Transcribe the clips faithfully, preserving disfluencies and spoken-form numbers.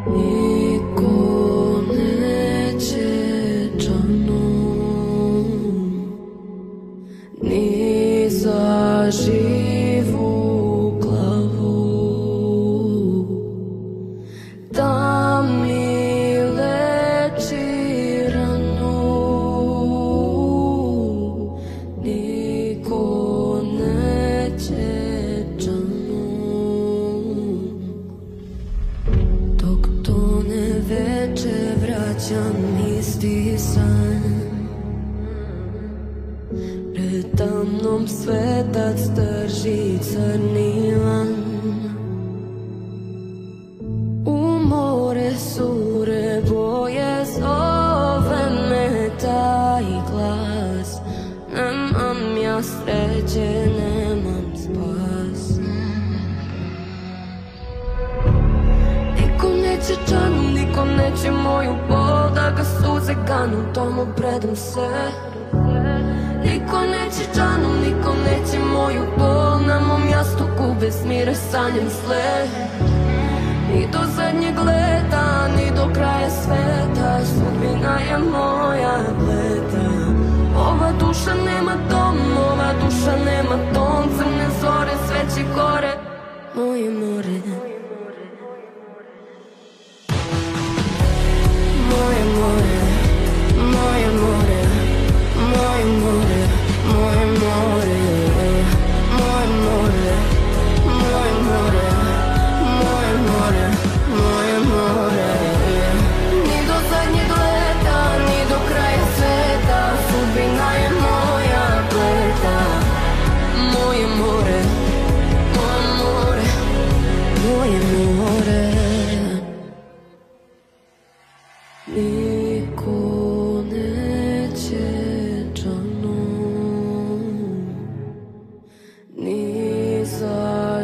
Niko neće džanom, ni za živu glavu, da mi leči ranu. Niko neće džanom, dok tone veče vraćam isti san. Tamnom svetac drži crni lan. U more sure boje zove me taj glas. Nemam ja sreće, nemam spas. Niko neće džanu, niko neće moju bol, da ga suze ganu, tomu predam se. Niko neće džanu, niko neće moju bol, na mom jastuku bez mira sanjam sled. Ni do zadnjeg leta, ni do kraja sveta, sudbina je moja bleda. Ova duša nema dom, ova duša nema ton, crne zore, sveće gore, moje more. Moje more, moje more, moje more, moje more, moje more, moje more, moje more, moje more. Ni do zadnjeg leta, ni do kraja sveta, sudbina je moja bleda. Moje more, moje more, moje more. Niko neće džanom, ni za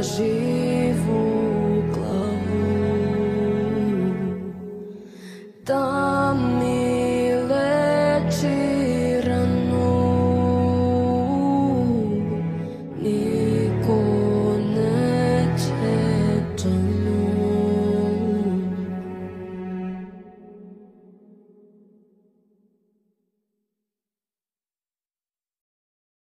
živu glavu, da mi